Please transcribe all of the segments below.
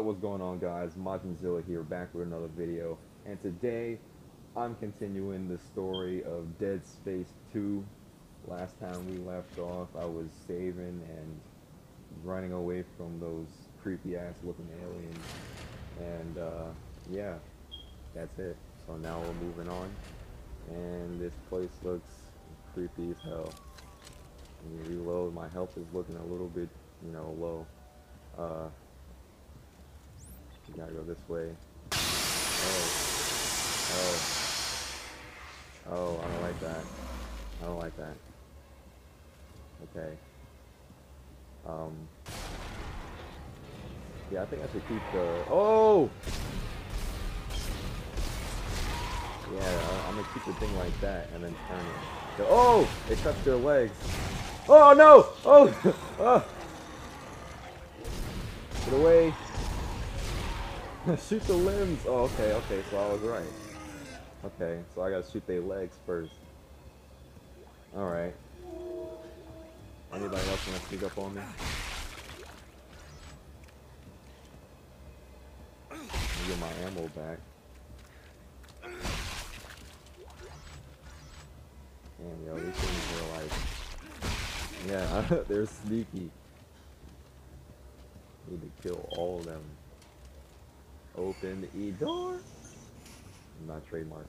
what's going on, guys? Majinzilla here, back with another video. And today, I'm continuing the story of Dead Space 2. Last time we left off, I was saving and running away from those creepy-ass looking aliens. And, yeah, that's it. So now we're moving on. And this place looks creepy as hell. Let me reload. My health is looking a little bit, low. You gotta go this way. Oh, I don't like that. I don't like that. Okay. Yeah, I think I should keep the... Oh! Yeah, I'm gonna keep the thing like that and then turn it. Oh! It cuts their legs. Oh, no! Oh! Oh! Get away! Shoot the limbs! Oh, okay, so I was right. Okay, so I gotta shoot their legs first. Alright. Anybody else wanna sneak up on me? Get my ammo back. Damn, yo, these things are like... Yeah, they're sneaky. Need to kill all of them. Open the door. Not trademark.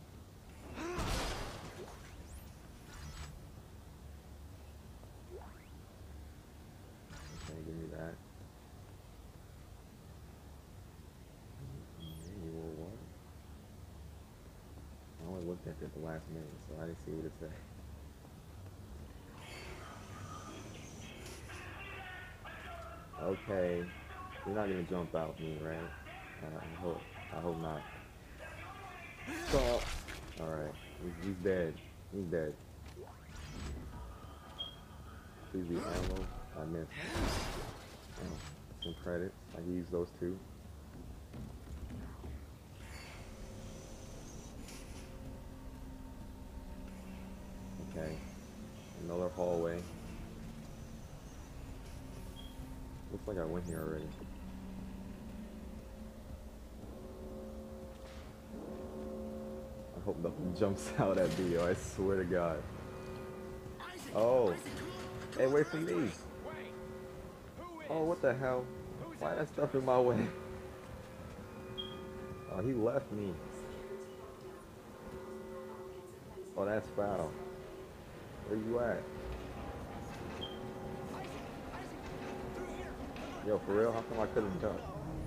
Okay, give me that. What? I only looked at it at the last minute, so I didn't see what it said. Okay, you're not gonna jump out me, right? I hope not. Stop. All right, he's dead. He's dead. Please be ammo. I missed. Oh, some credits. I can use those too. Okay, another hallway. Looks like I went here already. I hope nothing jumps out at me, I swear to God. Oh. Hey, wait for me. Oh, what the hell? Why that stuff in my way? Oh, he left me. Oh, that's foul. Where you at? Yo, for real? How come I couldn't jump?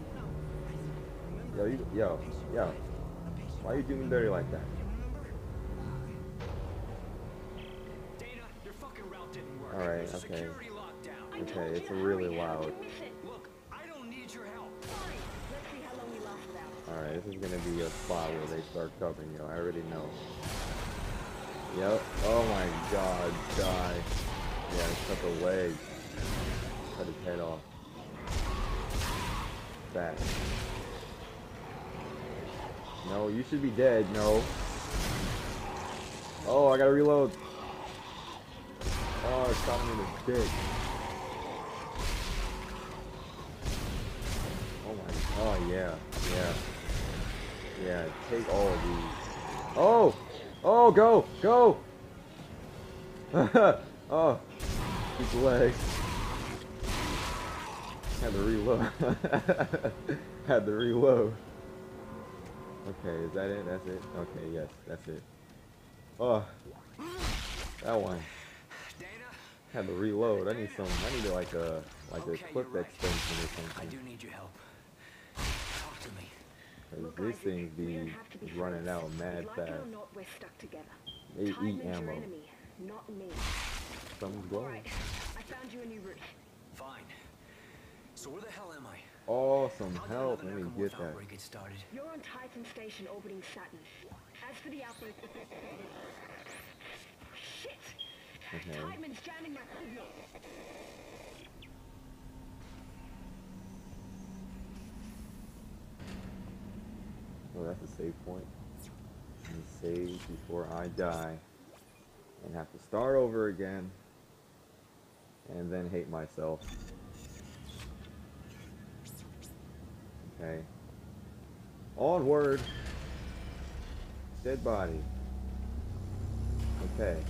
Yo. Why you do me dirty like that? Alright, okay. Okay, it's really loud. Alright, this is gonna be a spot where they start covering you. I already know. Yep. Oh my god, die. Yeah, cut the leg. Cut his head off. Fat. No, you should be dead, no. Oh, I gotta reload. Oh, it shot me in the dick. Oh my, oh yeah. Yeah, take all of these. Oh, go! Oh, keep the legs. Had to reload. Had to reload. Okay, is that it? That's it? Okay, yes, that's it. Oh, that one. Had to reload. I need like a clip extension or something. I do need your help. Talk to me. Cause these things be running out mad fast. They eat ammo. Something's glowing. I found you a new route. Fine. So where the hell am I? Oh, some help. Let me get that. You're on Titan Station orbiting Saturn. As for the outbreak... Shit! Okay. Titan's jamming my signal. Oh, that's a save point. Let me save before I die. And have to start over again. And then hate myself. Okay. Onward. Dead body. Okay.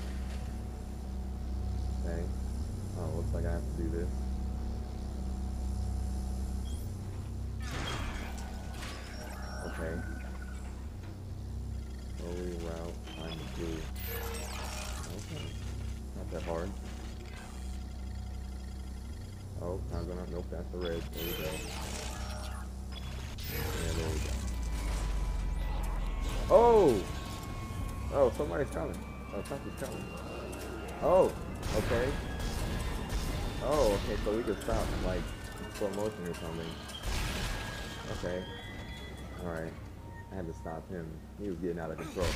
Okay. Oh, looks like I have to do this. Okay. Slowly route, find the blue. Okay. Not that hard. Oh, I'm gonna, nope, that's the red. There we go. Yeah, there we go. Oh! Oh, somebody's coming. Oh, something's coming. Oh, okay. Oh, okay, so we could stop, like, slow motion or something. Okay. Alright. I had to stop him. He was getting out of control.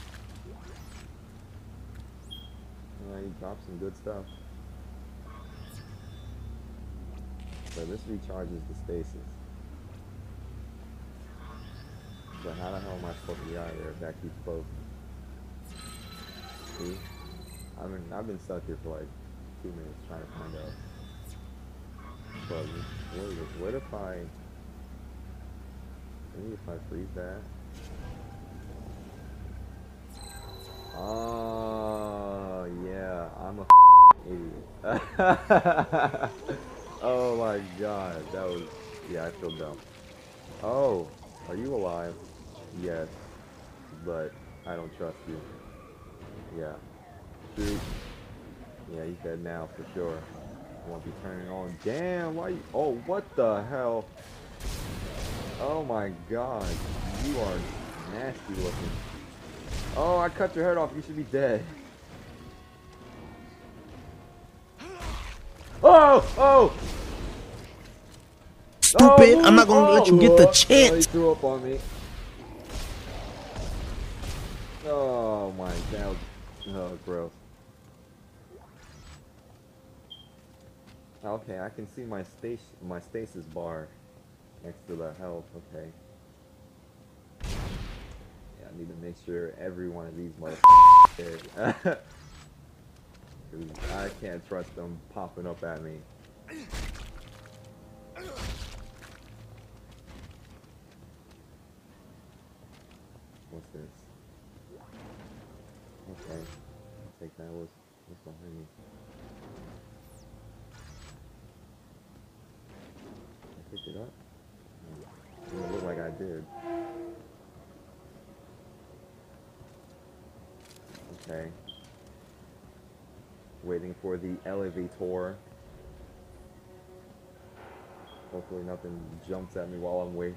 He dropped some good stuff. So this recharges the stasis. But how the hell am I supposed to get out of there if that keeps closing? See? I've been stuck here for like 2 minutes trying to find out. But what if maybe if I freeze that? Oh yeah, I'm a idiot. Oh my god, that was, yeah, I feel dumb. Oh, are you alive? Yes, but I don't trust you. Yeah. Shoot. Yeah, he's dead now for sure. Won't be turning on. Damn, why you, oh, what the hell? Oh my god, you are nasty looking. Oh, I cut your head off, you should be dead. Oh! Oh! Stupid! I'm not gonna let you get the Oh, chance. he threw up on me. Oh my god. Oh, gross. Okay, I can see my stasis bar next to the health. Okay. Yeah, I need to make sure every one of these motherfuckers dead. I can't trust them popping up at me. What's this? Okay, I'll take that. What's behind me? I picked it up? No. It looked like I did. Okay. Waiting for the elevator. Hopefully nothing jumps at me while I'm waiting.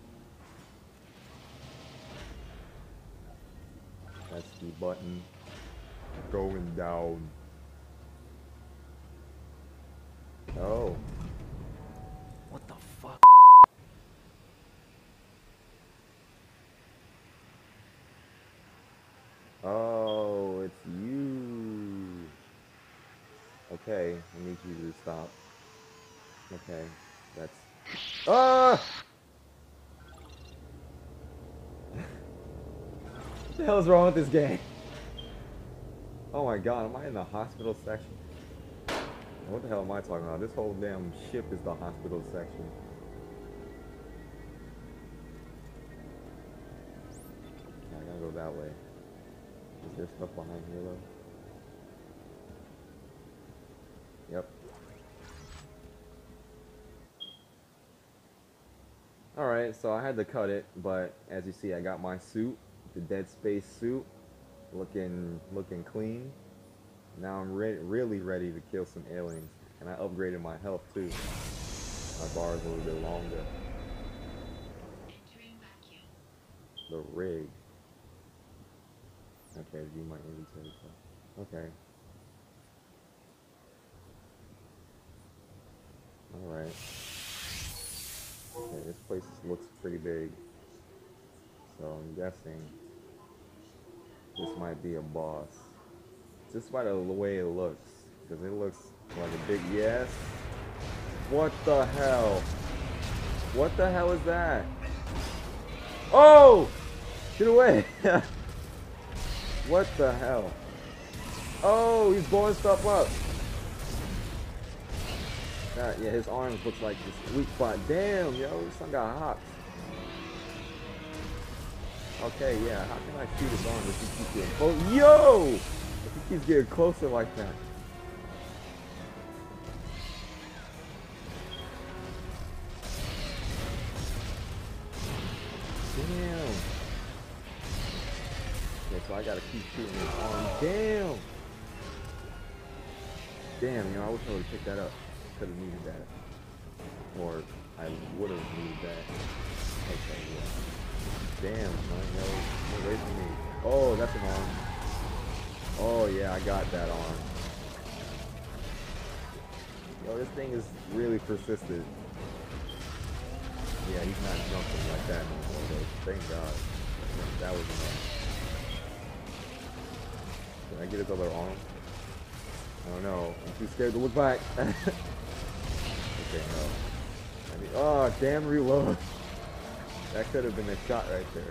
That's the button. Going down. Oh. What the fuck? Oh, it's you. Okay, I need you to stop. Okay, that's... Ah! What the hell is wrong with this game? Oh my god, am I in the hospital section? What the hell am I talking about? This whole damn ship is the hospital section. I gotta go that way. Is there stuff behind here though? Yep. Alright, so I had to cut it, but as you see I got my suit, the Dead Space suit, looking clean. Now I'm really ready to kill some aliens. And I upgraded my health too. My bar is a little bit longer. The rig. Okay, view my inventory stuff. Okay. Alright. Okay, this place looks pretty big. So I'm guessing this might be a boss. Just by the way it looks. Because it looks like a big yes. What the hell? What the hell is that? Oh! Get away! What the hell? Oh, he's blowing stuff up. Yeah, his arms looks like this weak spot. Damn, yo, this son got hops. Okay, yeah, how can I shoot his arm if he keeps getting close? Yo! If he keeps getting closer like that. Damn. Okay, so I gotta keep shooting his arm. Damn! Damn, you know, I wish I would've picked that up. Could've needed that. Or I would've needed that. Okay, yeah. Damn, man, yo, get away from me. Oh, that's an arm. Oh yeah, I got that arm. Yo, this thing is really persistent. Yeah, he's not jumping like that no more, though. Thank God. That was enough. Can I get his other arm? I don't know. I'm too scared to look back. Okay, no. I mean, oh, damn reload. That could have been a shot right there.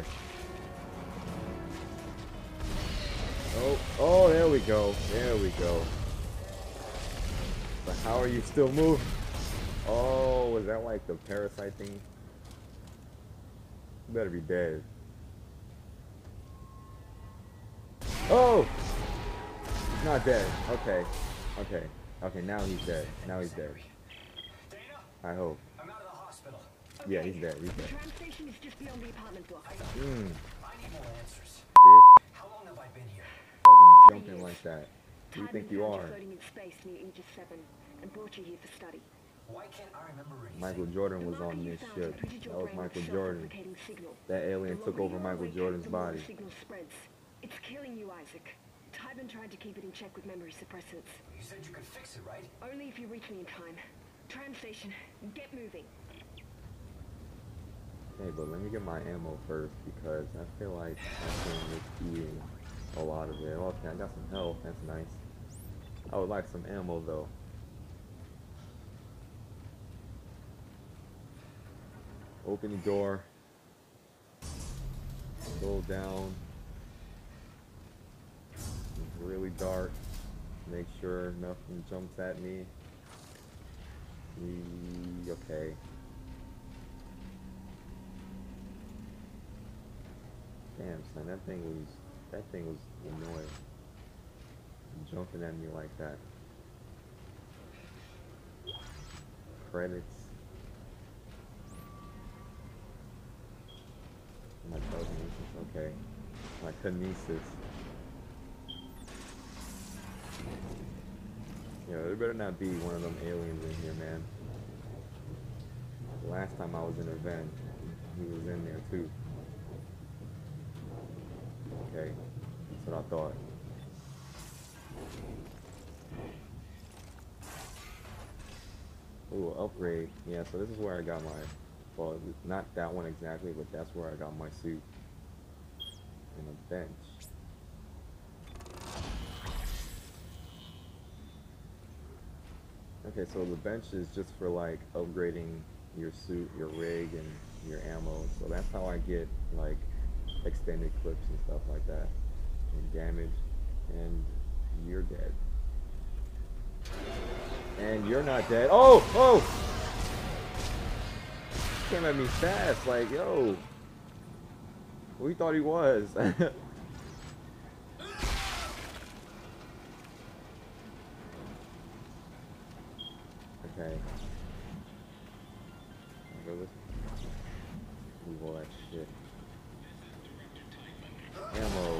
Oh, oh, there we go. There we go. But how are you still moving? Oh, was that like the parasite thing? You better be dead. Oh! He's not dead. Okay. Okay. Okay, now he's dead. Now he's dead. I hope. I'm out of the hospital. Yeah, he's dead. He's The dead. tram station is just beyond the apartment block. I Mmm. need more answers. Bitch. How long have I been here? Fucking jumping like that. Who you Tybin think you found are? floating in space near Aegis 7 and brought you here for study. Why can't I remember anything? Michael Jordan was The marker on you this found ship. imprinted your That was brain with Michael Jordan. self-replicating signal. That alien The took longer over you Michael awake, Jordan's the more the body. signal spreads. It's killing you, Isaac. Tybin tried to keep it in check with memory suppressants. You said you could fix it, right? Only if you reach me in time. Tram station, get moving. Hey, but let me get my ammo first because I feel like that thing is eating a lot of it. Okay, I got some health. That's nice. I would like some ammo though. Open the door. Go down. It's really dark. Make sure nothing jumps at me. Okay. Damn, son, that thing was annoying. Jumping at me like that. Credits. My telekinesis, okay. My kinesis. Yo, there better not be one of them aliens in here, man. The last time I was in a vent, he was in there too. Okay, that's what I thought. Ooh, upgrade. Yeah, so this is where I got my, well, not that one exactly, but that's where I got my suit. And a bench. Okay, so the bench is just for like upgrading your suit, your rig, and your ammo. So that's how I get like extended clips and stuff like that. And damage. And you're dead. And you're not dead. Oh! Oh! Came at me fast, like, yo. Who he thought he was? Okay. Go this. Move all that shit. Ammo.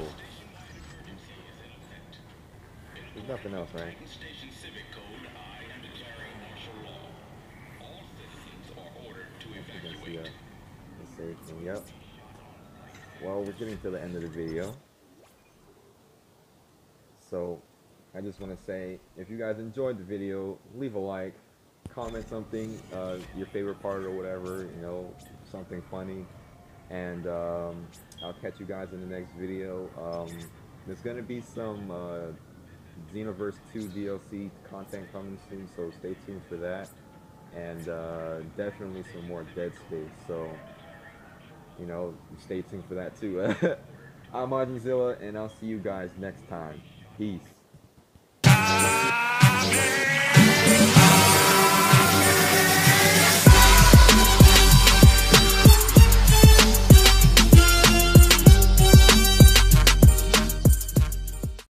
There's nothing else, right? Station Civic Code, I am declaring martial law. All citizens are ordered to evacuate. The safe thing, yep. Well, we're getting to the end of the video. So, I just want to say, if you guys enjoyed the video, leave a like, comment something, your favorite part or whatever, you know, something funny. And I'll catch you guys in the next video. There's going to be some Xenoverse 2 DLC content coming soon, so stay tuned for that. And definitely some more Dead Space, so, you know, stay tuned for that too. I'm Martinzilla, and I'll see you guys next time. Peace.